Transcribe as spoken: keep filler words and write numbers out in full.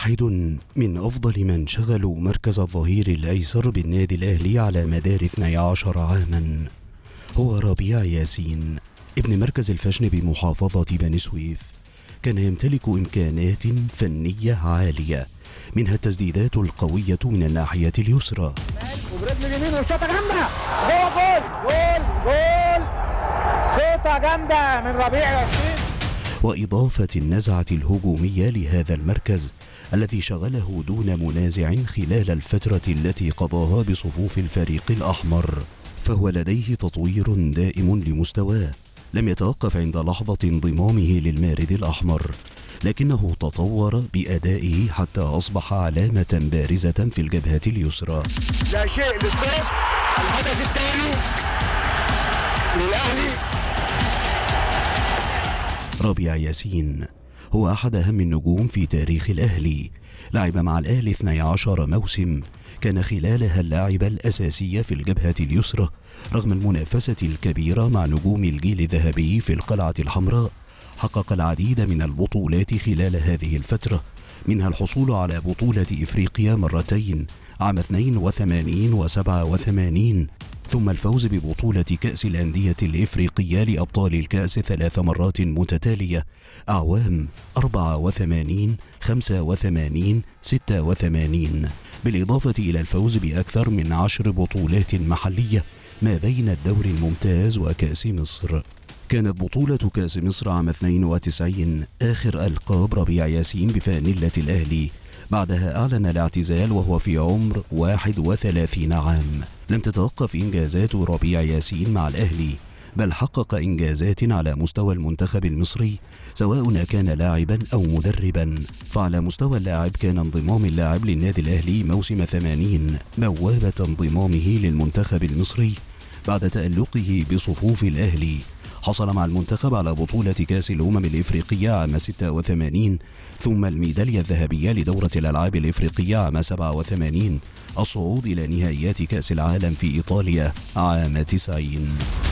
واحد من أفضل من شغلوا مركز الظهير الأيسر بالنادي الأهلي على مدار اثني عشر عاما هو ربيع ياسين ابن مركز الفشن بمحافظة بني سويف. كان يمتلك إمكانات فنية عالية، منها التسديدات القوية من الناحية اليسرى، وبرجل اليمين وشوطة جامدة جوه جول جول جول شوطة جامدة من ربيع ياسين، وإضافة النزعة الهجومية لهذا المركز الذي شغله دون منازع خلال الفترة التي قضاها بصفوف الفريق الأحمر. فهو لديه تطوير دائم لمستواه، لم يتوقف عند لحظة انضمامه للمارد الأحمر، لكنه تطور بأدائه حتى أصبح علامة بارزة في الجبهة اليسرى. لا شيء للصيف، الهدف الثاني للأهلي. ربيع ياسين هو أحد أهم النجوم في تاريخ الأهلي، لعب مع الأهلي اثني عشر موسم، كان خلالها اللاعب الأساسي في الجبهة اليسرى رغم المنافسة الكبيرة مع نجوم الجيل الذهبي في القلعة الحمراء. حقق العديد من البطولات خلال هذه الفترة، منها الحصول على بطولة إفريقيا مرتين عام اثنين وثمانين وسبعة وثمانين، ثم الفوز ببطولة كأس الأندية الإفريقية لأبطال الكأس ثلاث مرات متتالية أعوام أربعة وثمانين خمسة وثمانين ستة وثمانين، بالإضافة إلى الفوز بأكثر من عشر بطولات محلية ما بين الدوري الممتاز وكأس مصر. كانت بطولة كأس مصر عام اثنين وتسعين آخر ألقاب ربيع ياسين بفانلة الأهلي، بعدها أعلن الاعتزال وهو في عمر واحد وثلاثين عام. لم تتوقف إنجازات ربيع ياسين مع الأهلي، بل حقق إنجازات على مستوى المنتخب المصري سواء كان لاعبا أو مدربا. فعلى مستوى اللاعب كان انضمام اللاعب للنادي الأهلي موسم ثمانين بوابة انضمامه للمنتخب المصري بعد تألقه بصفوف الأهلي. حصل مع المنتخب على بطولة كأس الأمم الإفريقية عام ستة وثمانين، ثم الميدالية الذهبية لدورة الألعاب الإفريقية عام سبعة وثمانين، الصعود إلى نهائيات كأس العالم في إيطاليا عام تسعين.